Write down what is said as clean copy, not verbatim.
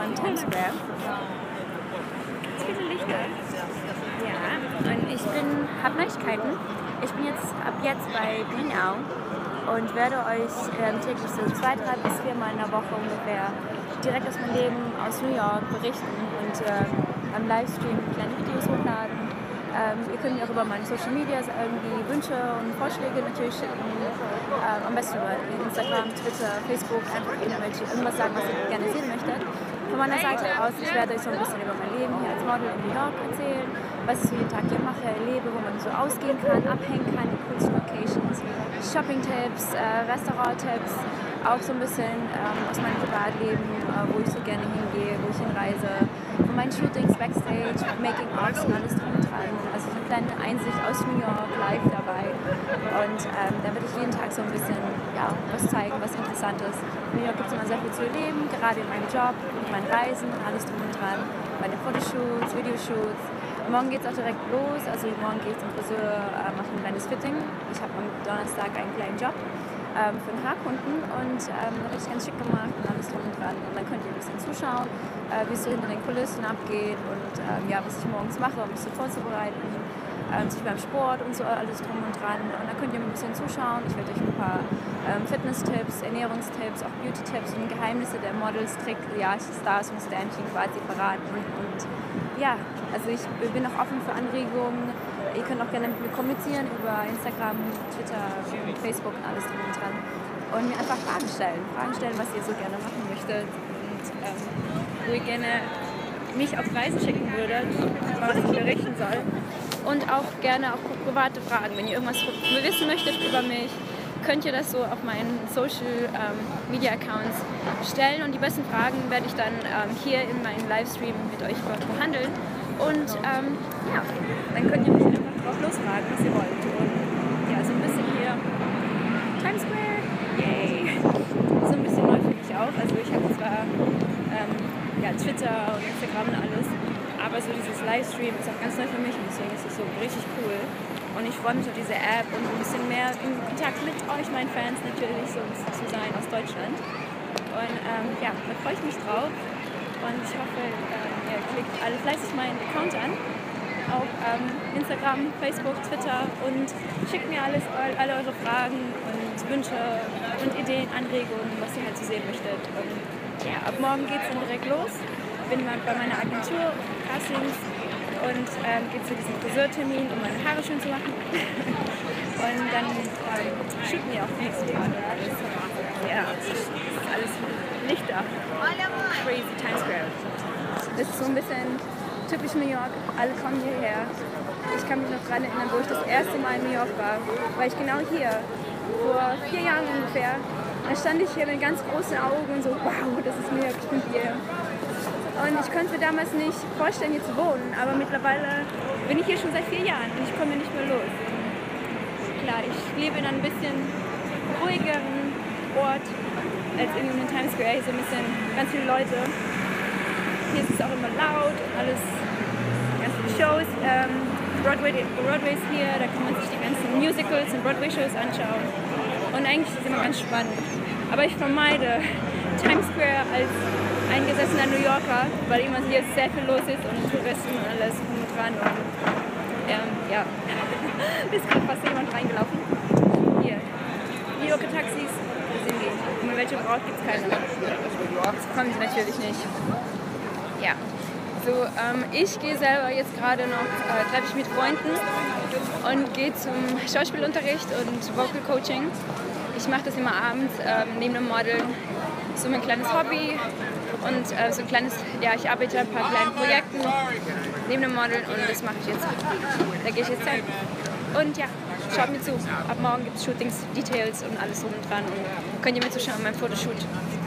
von Times Square. Viele Lichter. Ja, und ich habe Neuigkeiten. Ich bin ab jetzt bei Green und werde euch täglich so 2, 3 bis 4 Mal in der Woche ungefähr direkt aus meinem Leben aus New York berichten und am Livestream kleine Videos hochladen. Ihr könnt mir auch über meine Social Media irgendwie Wünsche und Vorschläge natürlich schicken. Am besten über Instagram, Twitter, Facebook, einfach irgendwas sagen, was ihr gerne sehen möchtet. Von meiner Seite aus, ich werde euch so ein bisschen über mein Leben hier als Model in New York erzählen, was ich so jeden Tag hier mache, erlebe, wo man so ausgehen kann, abhängen kann, die coolsten Locations, Shopping-Tipps, Restaurant-Tipps, auch so ein bisschen aus meinem Privatleben, wo ich so gerne hingehe, wo ich hinreise, von meinen Shootings, Backstage, Making-ofs und alles drum und dran. Also so eine kleine Einsicht aus New York live dabei. Und da werde ich jeden Tag so ein bisschen was zeigen, was interessant ist. In New York gibt es immer sehr viel zu erleben, gerade in meinem Job, mit meinen Reisen, alles drum und dran. Meine Fotoshoots, Videoshoots. Morgen geht es auch direkt los, also morgen geht es zum Friseur, mache ein kleines Fitting. Ich habe am Donnerstag einen kleinen Job für einen Haarkunden und da habe ich ganz schick gemacht und alles drum und dran. Und dann könnt ihr ein bisschen zuschauen, wie es so hinter den Kulissen abgeht und was ich morgens mache, um mich so vorzubereiten. Sich beim Sport und so alles drum und dran. Und da könnt ihr ein bisschen zuschauen. Ich werde euch ein paar Fitness-Tipps, Ernährungstipps, auch Beauty-Tipps und Geheimnisse der Models, Stars und Sternchen quasi verraten. Und ja, also ich bin auch offen für Anregungen. Ihr könnt auch gerne mit mir kommunizieren über Instagram, Twitter, Facebook und alles drum und dran. Und mir einfach Fragen stellen, was ihr so gerne machen möchtet. Und wo ihr gerne mich auf Reisen schicken würdet, was ich berichten soll. Und auch gerne private Fragen. Wenn ihr irgendwas wissen möchtet über mich, könnt ihr das so auf meinen Social Media Accounts stellen. Und die besten Fragen werde ich dann hier in meinem Livestream mit euch behandeln. Und dann könnt ihr mich einfach drauf losfragen, was ihr wollt. Und ja, so ein bisschen hier Times Square, yay! So ein bisschen neu für mich auch. Also ich habe zwar Twitter und Instagram und alles, aber so dieses Livestream ist auch ganz neu für mich und deswegen ist es so richtig cool. Und ich freue mich auf diese App und ein bisschen mehr in Kontakt mit euch, meinen Fans natürlich, so zu sein aus Deutschland. Und da freue ich mich drauf. Und ich hoffe, ihr klickt alle fleißig meinen Account an. Auf Instagram, Facebook, Twitter und schickt mir alle eure Fragen und Wünsche und Ideen, Anregungen, was ihr halt so sehen möchtet. Und ab morgen geht es dann direkt los. Bin bei meiner Agentur, Castings und geht zu diesem Friseurtermin, um meine Haare schön zu machen. Und dann shooten wir auch nächste Woche. Ja, das ist alles Lichter. Crazy Times Square. Das ist so ein bisschen typisch New York. Alle kommen hierher. Ich kann mich noch daran erinnern, wo ich das erste Mal in New York war ich genau hier, vor 4 Jahren ungefähr. Da stand ich hier mit ganz großen Augen und so, wow, das ist New York, ich bin hier. Und ich konnte mir damals nicht vorstellen, hier zu wohnen, aber mittlerweile bin ich hier schon seit 4 Jahren und ich komme hier nicht mehr los. Klar, ich lebe in einem bisschen ruhigeren Ort als in Times Square, hier so ein bisschen ganz viele Leute. Hier ist es auch immer laut und alles, ganz viele Shows. Broadway ist hier, da kann man sich die ganzen Musicals und Broadway-Shows anschauen. Und eigentlich ist es immer ganz spannend. Aber ich vermeide Times Square als eingesessener New Yorker, weil immer hier sehr viel los ist und Touristen und alles drum und dran. Und ist gerade fast jemand reingelaufen. Hier, New Yorker Taxis, wo sind die? Und welche braucht, gibt es keine. Das kommen sie natürlich nicht. Ja. So, ich gehe selber jetzt gerade noch, treffe ich mit Freunden und gehe zum Schauspielunterricht und Vocal Coaching. Ich mache das immer abends neben dem Model, so mein kleines Hobby und so ein kleines, ich arbeite an ein paar kleinen Projekten neben dem Model und das mache ich jetzt. Da gehe ich jetzt hin und schaut mir zu. Ab morgen gibt es Shootings, Details und alles drum und dran und könnt ihr mir zuschauen, mein Fotoshoot.